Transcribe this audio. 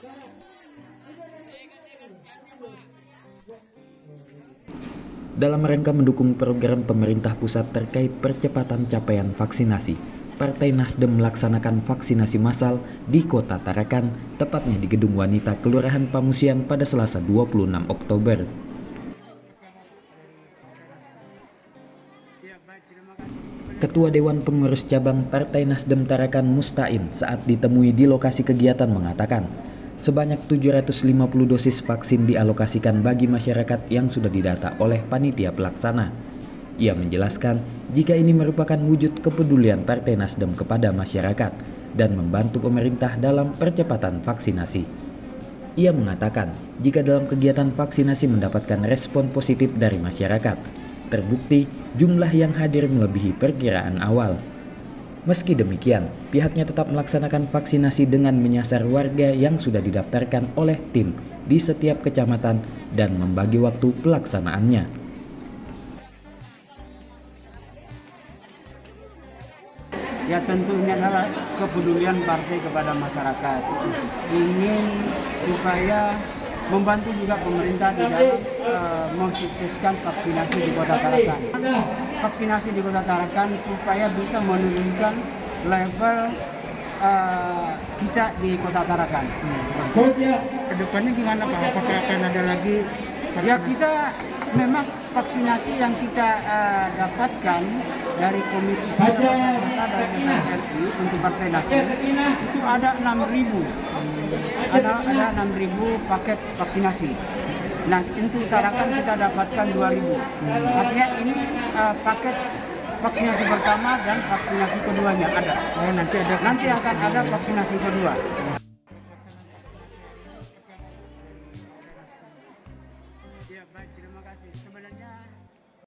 Dalam rangka mendukung program pemerintah pusat terkait percepatan capaian vaksinasi, Partai Nasdem melaksanakan vaksinasi massal di Kota Tarakan, tepatnya di Gedung Wanita Kelurahan Pamusian pada Selasa 26 Oktober. Ketua Dewan Pengurus Cabang Partai Nasdem Tarakan Mustain saat ditemui di lokasi kegiatan mengatakan, sebanyak 750 dosis vaksin dialokasikan bagi masyarakat yang sudah didata oleh panitia pelaksana. Ia menjelaskan jika ini merupakan wujud kepedulian Partai Nasdem kepada masyarakat dan membantu pemerintah dalam percepatan vaksinasi. Ia mengatakan jika dalam kegiatan vaksinasi mendapatkan respon positif dari masyarakat, terbukti jumlah yang hadir melebihi perkiraan awal. Meski demikian, pihaknya tetap melaksanakan vaksinasi dengan menyasar warga yang sudah didaftarkan oleh tim di setiap kecamatan dan membagi waktu pelaksanaannya. Ya tentu ini adalah kepedulian partai kepada masyarakat. Ingin supaya membantu juga pemerintah di dalam mensukseskan vaksinasi di Kota Tarakan. Vaksinasi di Kota Tarakan supaya bisa menurunkan level kita di Kota Tarakan. Kedepannya gimana Pak? Apakah akan ada lagi? Ya kita memang vaksinasi yang kita dapatkan dari Komisi Semata dari DPR RI untuk Partai Nasdem itu ada 6.000. Ada 6.000 paket vaksinasi. Nah, untuk Tarakan kita dapatkan 2.000. Artinya ini paket vaksinasi pertama dan vaksinasi keduanya ada. Oh, nanti akan ada vaksinasi kedua. Ya, baik, terima kasih. Sebenarnya